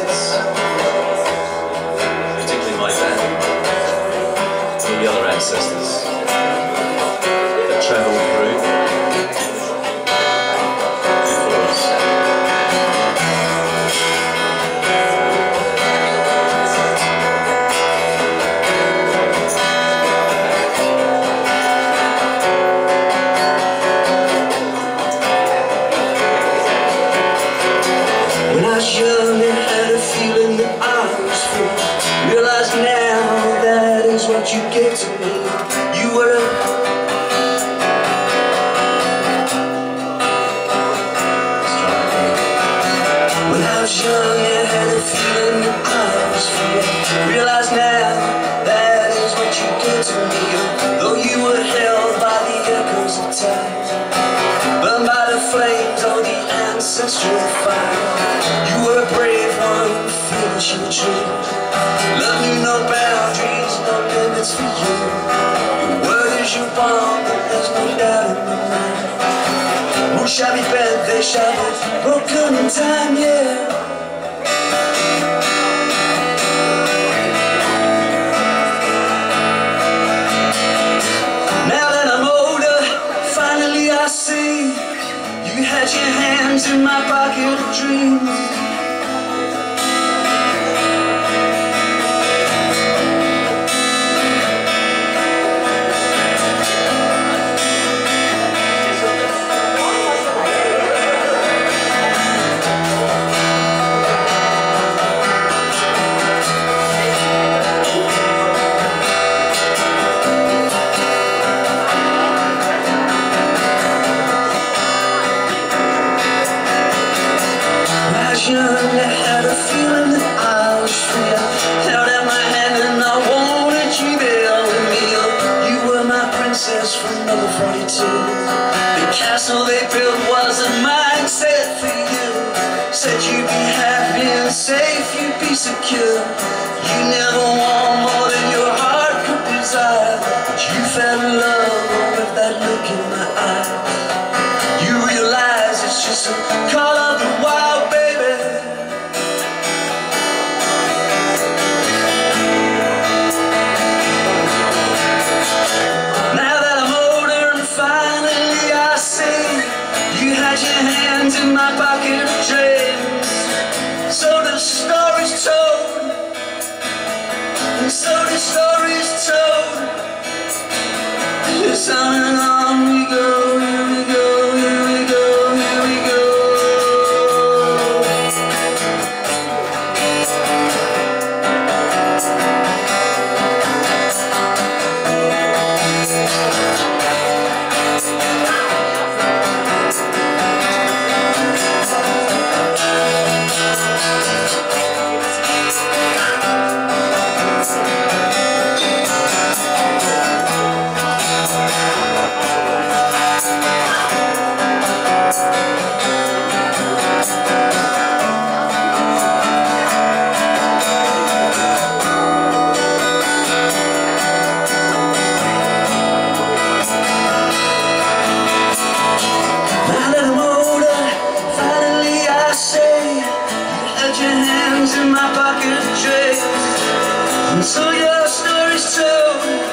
ancestors, particularly my dad, all the other ancestors that travelled through before us. When I was young and had a feeling that I was free, realize now that is what you gave to me. You were When I was young and had a feeling that I was free, realize now that is what you gave to me. Though you were held by the echoes of time, burned by the flames of the ancestral fire, you were a brave one who feels your truth. Love knew no boundaries, no limits for you. Your word is your bond, but there's no doubt in my mind. Rules shall be bent, they shall be broken in time, yeah. Now that I'm older, finally I see you had your hands in my pocket of dreams. I had a feeling that I was free. I held out my hand and I wanted you there with me. You were my princess from number 42. The castle they built wasn't mine, set for you. Said you'd be happy and safe, you'd be secure. You never want more than your heart could desire. But you fell in love with that look in my eye. You realize it's just a call of the wild, baby. In my pocket of dreams, so the story's told, and so the story's told. It's on and on we go, here we go, here we go, here we go. In my pocket of dreams, and so your story's told.